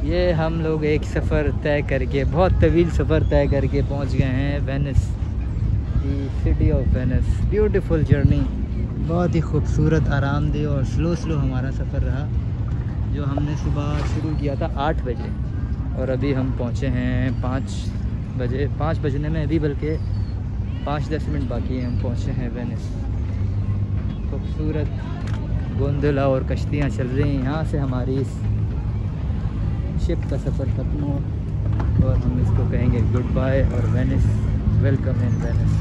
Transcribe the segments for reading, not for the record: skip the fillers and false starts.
ये हम लोग एक सफ़र तय करके, बहुत तवील सफ़र तय करके पहुंच गए हैं Venice, the city of Venice. Beautiful journey, बहुत ही खूबसूरत, आरामदेह और स्लो हमारा सफ़र रहा, जो हमने सुबह शुरू किया था 8 बजे और अभी हम पहुंचे हैं 5 बजे। 5 बजने में अभी बल्कि 5-10 मिनट बाकी हैं, हम पहुंचे हैं वेनिस। खूबसूरत गोंदोला और कश्तियाँ चल रही हैं। यहाँ से हमारी इस शिप का सफ़र ख़त्म हो और हम इसको कहेंगे गुड बाय और वेनिस, वेलकम इन वेनिस।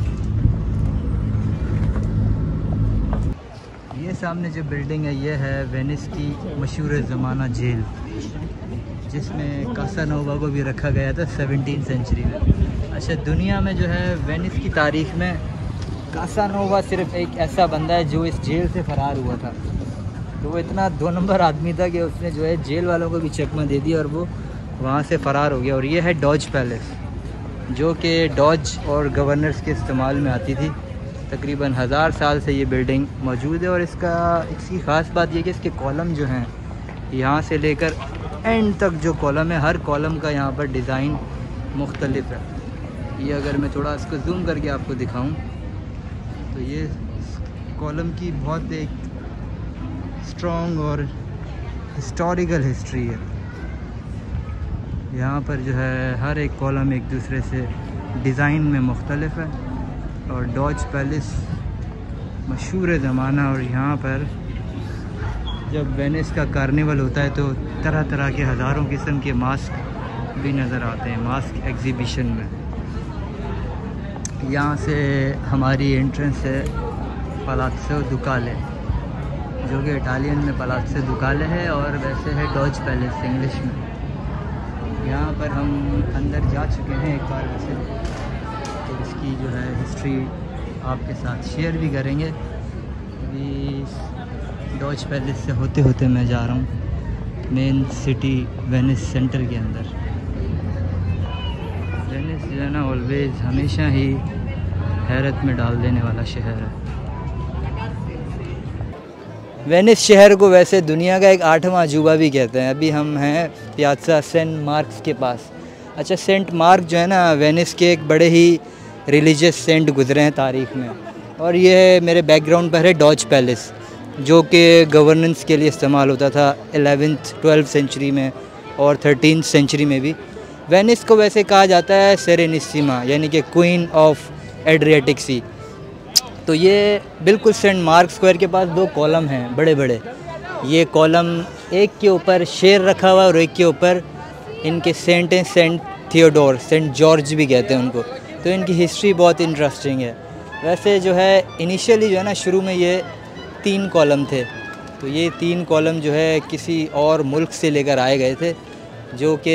ये सामने जो बिल्डिंग है ये है वेनिस की मशहूर ज़माना जेल, जिसमें कासानोवा को भी रखा गया था 17वीं सेंचुरी में। अच्छा, दुनिया में जो है वेनिस की तारीख़ में कासानोवा सिर्फ एक ऐसा बंदा है जो इस जेल से फ़रार हुआ था। तो वो इतना 2 नंबर आदमी था कि उसने जो है जेल वालों को भी चकमा दे दिया और वो वहाँ से फ़रार हो गया। और ये है डॉज पैलेस, जो कि डॉज और गवर्नर्स के इस्तेमाल में आती थी। तकरीबन 1000 साल से ये बिल्डिंग मौजूद है और इसकी ख़ास बात ये कि इसके कॉलम जो हैं, यहाँ से लेकर एंड तक जो कॉलम है, हर कॉलम का यहाँ पर डिज़ाइन मुख्तलिफ है। ये अगर मैं थोड़ा इसको जूम करके आपको दिखाऊं तो ये कॉलम की बहुत एक स्ट्रॉन्ग और हिस्टोरिकल हिस्ट्री है। यहाँ पर जो है हर एक कॉलम एक दूसरे से डिज़ाइन में मुख्तलिफ है। और डॉज पैलेस मशहूर ज़माना, और यहाँ पर जब वेनिस का कार्निवल होता है तो तरह तरह के हज़ारों किस्म के मास्क भी नज़र आते हैं मास्क एग्ज़िबिशन में। यहाँ से हमारी एंट्रेंस है पलाज़ो दुकाले, जो कि इटालियन में पलाज़ो दुकाले है और वैसे है डॉज पैलेस इंग्लिश में। यहाँ पर हम अंदर जा चुके हैं एक बार वैसे, तो इसकी जो है हिस्ट्री आपके साथ शेयर भी करेंगे। अभी डॉज पैलेस से होते होते मैं जा रहा हूँ मेन सिटी वेनिस सेंटर के अंदर। वेनिस जो है ना ऑलवेज़ हमेशा ही हैरत में डाल देने वाला शहर है। वेनिस शहर को वैसे दुनिया का एक 8वां अजूबा भी कहते हैं। अभी हम हैं पियाज़ा सेंट मार्क्स के पास। अच्छा, सेंट मार्क जो है ना वेनिस के एक बड़े ही रिलीजियस सेंट गुजरे हैं तारीख़ में। और ये मेरे बैकग्राउंड पर है डॉज पैलेस, जो कि गवर्नेंस के लिए इस्तेमाल होता था 11th 12th सेंचुरी में और 13th सेंचुरी में भी। वेनिस को वैसे कहा जाता है सेरेनिसिमा, यानी कि क्वीन ऑफ एड्रियाटिक सी। तो ये बिल्कुल सेंट मार्क स्क्वायर के पास 2 कॉलम हैं बड़े बड़े। ये कॉलम एक के ऊपर शेर रखा हुआ और एक के ऊपर इनके सेंट हैं, सेंट थियोडोर, सेंट जॉर्ज भी कहते हैं उनको। तो इनकी हिस्ट्री बहुत इंटरेस्टिंग है। वैसे जो है इनिशियली जो है ना शुरू में ये 3 कॉलम थे। तो ये 3 कॉलम जो है किसी और मुल्क से लेकर आए गए थे, जो कि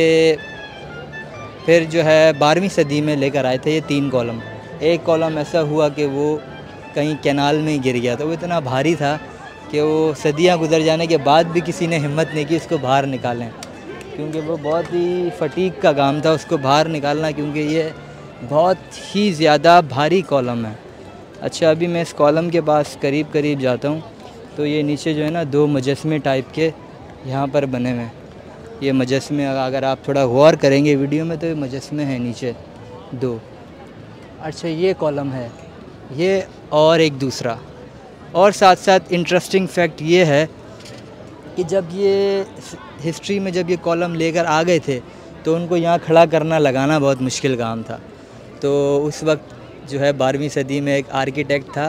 फिर जो है 12वीं सदी में लेकर आए थे ये 3 कॉलम। एक कॉलम ऐसा हुआ कि वो कहीं कैनाल में गिर गया, तो वो इतना भारी था कि वो सदियां गुजर जाने के बाद भी किसी ने हिम्मत नहीं की इसको बाहर निकालें, क्योंकि वो बहुत ही फटीक का काम था उसको बाहर निकालना, क्योंकि ये बहुत ही ज़्यादा भारी कॉलम है। अच्छा, अभी मैं इस कॉलम के पास करीब जाता हूँ तो ये नीचे जो है ना 2 मुजस्मे टाइप के यहाँ पर बने हुए हैं। ये मुजस्मे अगर आप थोड़ा गौर करेंगे वीडियो में तो ये मुजस्मे हैं नीचे 2। अच्छा, ये कॉलम है ये, और एक दूसरा। और साथ साथ इंटरेस्टिंग फैक्ट ये है कि जब ये हिस्ट्री में जब ये कॉलम लेकर आ गए थे तो उनको यहाँ खड़ा करना लगाना बहुत मुश्किल काम था। तो उस वक्त जो है 12वीं सदी में एक आर्किटेक्ट था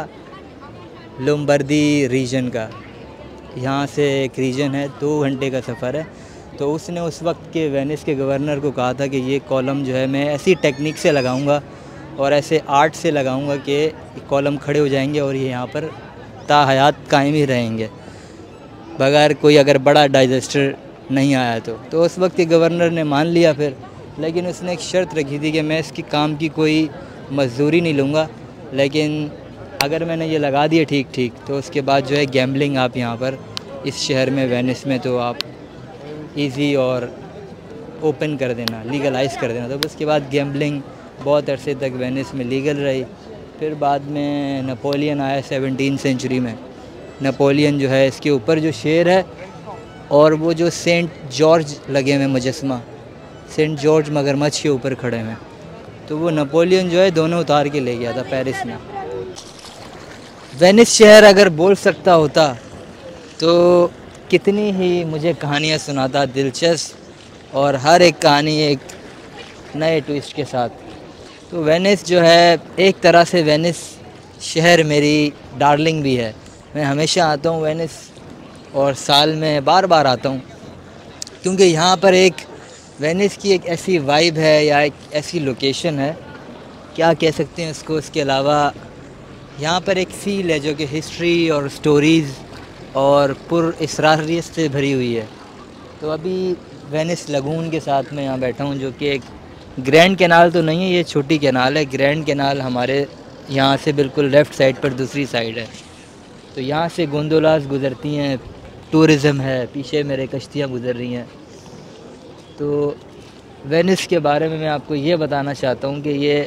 लोम्बार्दी रीजन का, यहाँ से एक रीजन है 2 घंटे का सफ़र है। तो उसने उस वक्त के वेनिस के गवर्नर को कहा था कि ये कॉलम जो है मैं ऐसी टेक्निक से लगाऊंगा और ऐसे आर्ट से लगाऊंगा कि कॉलम खड़े हो जाएंगे और ये यहाँ पर ताहयात कायम ही रहेंगे, बगैर कोई अगर बड़ा डाइजेस्टर नहीं आया तो उस वक्त के गवर्नर ने मान लिया फिर। लेकिन उसने एक शर्त रखी थी कि मैं इसकी काम की कोई मजदूरी नहीं लूँगा, लेकिन अगर मैंने ये लगा दिए ठीक तो उसके बाद जो है गैम्बलिंग आप यहाँ पर इस शहर में वेनिस में तो आप इजी और ओपन कर देना, लीगलाइज़ कर देना। तो उसके बाद गैम्बलिंग बहुत अरसे तक वेनिस में लीगल रही। फिर बाद में नेपोलियन आया 17वीं सेंचुरी में। नेपोलियन जो है इसके ऊपर जो शेर है और वो जो सेंट जॉर्ज लगे हुए मुजस्मा, सेंट जॉर्ज मगरमच्छ के ऊपर खड़े हुए, तो वो नेपोलियन जो है दोनों उतार के ले गया था पेरिस में। वेनिस शहर अगर बोल सकता होता तो कितनी ही मुझे कहानियाँ सुनाता दिलचस्प, और हर एक कहानी एक नए ट्विस्ट के साथ। तो वेनिस जो है एक तरह से, वेनिस शहर मेरी डार्लिंग भी है। मैं हमेशा आता हूँ वेनिस, और साल में बार बार आता हूँ, क्योंकि यहाँ पर एक वेनिस की एक ऐसी वाइब है या एक ऐसी लोकेशन है, क्या कह सकते हैं उसको। इसके अलावा यहाँ पर एक फील है जो कि हिस्ट्री और स्टोरीज़ और पुरअसरारियत से भरी हुई है। तो अभी वेनिस लगून के साथ में यहाँ बैठा हूँ, जो कि एक ग्रैंड कैनाल तो नहीं है, ये छोटी कैनाल है। ग्रैंड कैनाल हमारे यहाँ से बिल्कुल लेफ़्ट साइड पर दूसरी साइड है। तो यहाँ से गोंदोलास गुज़रती हैं, टूरिज़म है, पीछे मेरे कश्तियाँ गुज़र रही हैं। तो वेनिस के बारे में मैं आपको ये बताना चाहता हूँ कि ये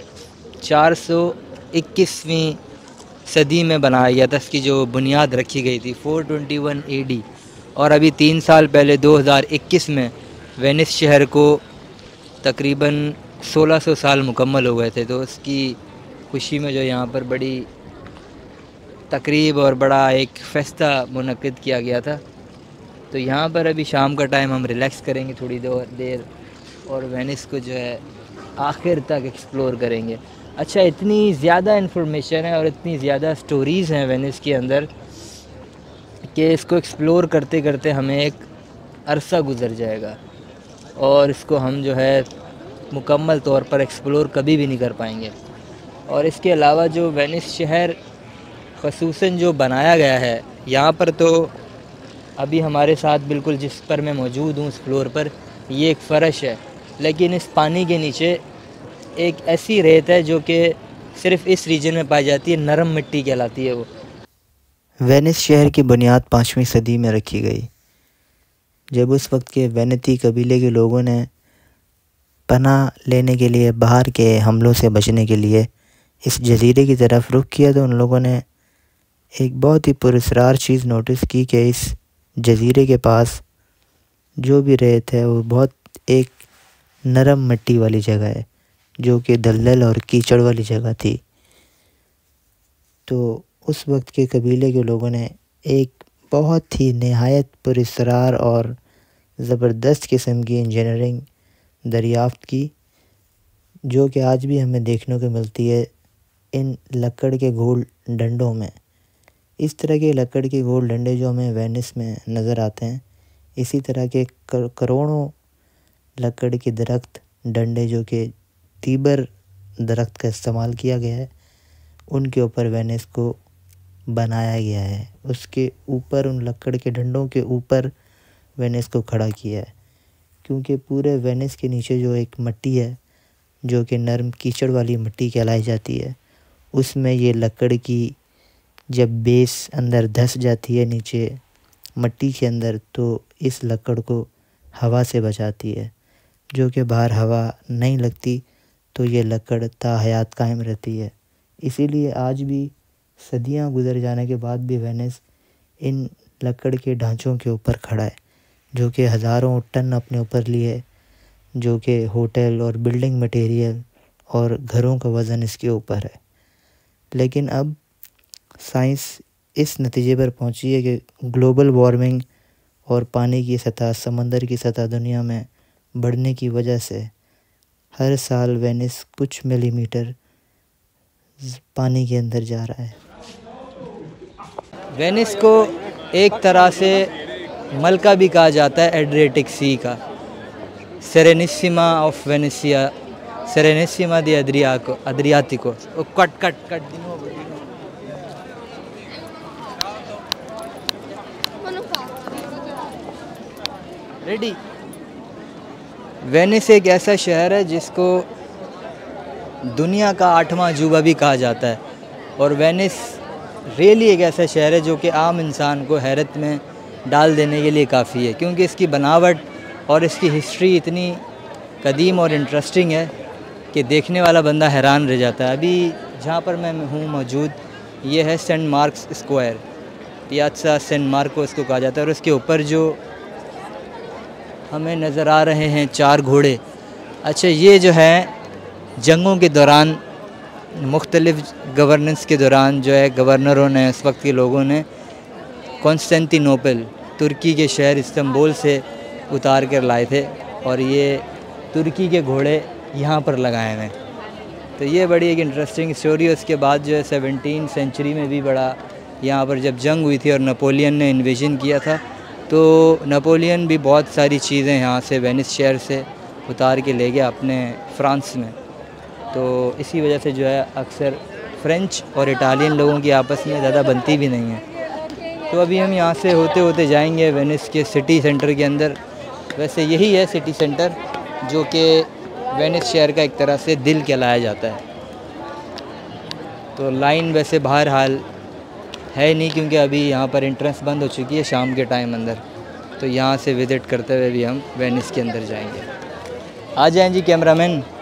421वीं सदी में बनाया गया था, इसकी जो बुनियाद रखी गई थी 421 AD, और अभी 3 साल पहले 2021 में वेनिस शहर को तकरीबन 1600 साल मुकम्मल हो गए थे। तो उसकी खुशी में जो यहाँ पर बड़ी तकरीब और बड़ा एक फेस्टा मुनक्किद किया गया था। तो यहाँ पर अभी शाम का टाइम हम रिलैक्स करेंगे थोड़ी देर, और वेनिस को जो है आखिर तक एक्सप्लोर करेंगे। अच्छा, इतनी ज़्यादा इन्फॉर्मेशन है और इतनी ज़्यादा स्टोरीज़ हैं वेनिस के अंदर कि इसको एक्सप्लोर करते करते हमें एक अरसा गुज़र जाएगा, और इसको हम जो है मुकम्मल तौर पर एक्सप्लोर कभी भी नहीं कर पाएंगे। और इसके अलावा जो वेनिस शहर ख़ुसूसन जो बनाया गया है यहाँ पर, तो अभी हमारे साथ बिल्कुल जिस पर मैं मौजूद हूँ उस फ्लोर पर, ये एक फ़र्श है, लेकिन इस पानी के नीचे एक ऐसी रेत है जो कि सिर्फ़ इस रीजन में पाई जाती है, नरम मिट्टी कहलाती है वो। वेनिस शहर की बुनियाद 5वीं सदी में रखी गई, जब उस वक्त के वेनेती कबीले के लोगों ने पनाह लेने के लिए, बाहर के हमलों से बचने के लिए इस जजीरे की तरफ रुख किया। तो उन लोगों ने एक बहुत ही पुरअसरार चीज़ नोटिस की कि इस जजीरे के पास जो भी रेत है वो बहुत एक नरम मिट्टी वाली जगह है, जो कि दलदल और कीचड़ वाली जगह थी। तो उस वक्त के कबीले के लोगों ने एक बहुत ही नहायत पुरअसरार और ज़बरदस्त किस्म की इंजीनियरिंग दरियाफ़्त की, जो कि आज भी हमें देखने को मिलती है इन लकड़ के गोल डंडों में। इस तरह के लकड़ के गोल डंडे जो हमें वेनिस में नज़र आते हैं, इसी तरह के करोड़ों लकड़ के दरख्त डंडे जो कि तीबर दरख्त का इस्तेमाल किया गया है, उनके ऊपर वेनिस को बनाया गया है। उसके ऊपर, उन लकड़ के डंडों के ऊपर वेनिस को खड़ा किया है, क्योंकि पूरे वेनिस के नीचे जो एक मिट्टी है जो कि नरम कीचड़ वाली मिट्टी कहलाई जाती है, उसमें ये लकड़ की जब बेस अंदर धंस जाती है नीचे मिट्टी के अंदर, तो इस लकड़ को हवा से बचाती है, जो कि बाहर हवा नहीं लगती, तो ये लकड़ ताहयात कायम रहती है। इसीलिए आज भी सदियां गुजर जाने के बाद भी वेनिस इन लकड़ के ढांचों के ऊपर खड़ा है, जो कि हज़ारों टन अपने ऊपर लिए, जो कि होटल और बिल्डिंग मटेरियल और घरों का वज़न इसके ऊपर है। लेकिन अब साइंस इस नतीजे पर पहुंची है कि ग्लोबल वार्मिंग और पानी की सतह, समंदर की सतह दुनिया में बढ़ने की वजह से हर साल वेनिस कुछ मिलीमीटर पानी के अंदर जा रहा है। वेनिस को एक तरह से मलका भी कहा जाता है एड्रियाटिक सी का, Serenissima of Venezia, Serenissima di Adriatico. Cut ready. Venice एक ऐसा शहर है जिसको दुनिया का 8वां अजूबा भी कहा जाता है, और वेनिस रियली एक ऐसा शहर है जो कि आम इंसान को हैरत में डाल देने के लिए काफ़ी है, क्योंकि इसकी बनावट और इसकी हिस्ट्री इतनी कदीम और इंटरेस्टिंग है कि देखने वाला बंदा हैरान रह जाता है। अभी जहाँ पर मैं हूँ मौजूद, ये है Saint Mark's Square, Piazza Saint Marco इसको कहा जाता है, और उसके ऊपर जो हमें नज़र आ रहे हैं 4 घोड़े। अच्छा, ये जो है जंगों के दौरान, मुख्तलिफ़ गवर्नेंस के दौरान जो है गवर्नरों ने, उस वक्त के लोगों ने कॉन्स्टेंटिनोपल, तुर्की के शहर इस्तांबुल से उतार कर लाए थे और ये तुर्की के घोड़े यहाँ पर लगाए हुए हैं। तो ये बड़ी एक इंटरेस्टिंग स्टोरी है। उसके बाद जो है 17वीं सेंचुरी में भी बड़ा यहाँ पर जब जंग हुई थी और नेपोलियन ने इन्वेजन किया था, तो नेपोलियन भी बहुत सारी चीज़ें यहाँ से वेनिस शहर से उतार के ले गया अपने फ्रांस में। तो इसी वजह से जो है अक्सर फ़्रेंच और इटालियन लोगों की आपस में ज़्यादा बनती भी नहीं है। तो अभी हम यहाँ से होते होते जाएंगे वेनिस के सिटी सेंटर के अंदर। वैसे यही है सिटी सेंटर, जो कि वेनिस शहर का एक तरह से दिल कहलाया जाता है। तो लाइन वैसे बाहर हाल है नहीं, क्योंकि अभी यहाँ पर एंट्रेंस बंद हो चुकी है शाम के टाइम अंदर। तो यहाँ से विज़िट करते हुए भी हम वेनिस के अंदर जाएंगे। आ जाएं जी कैमरामैन।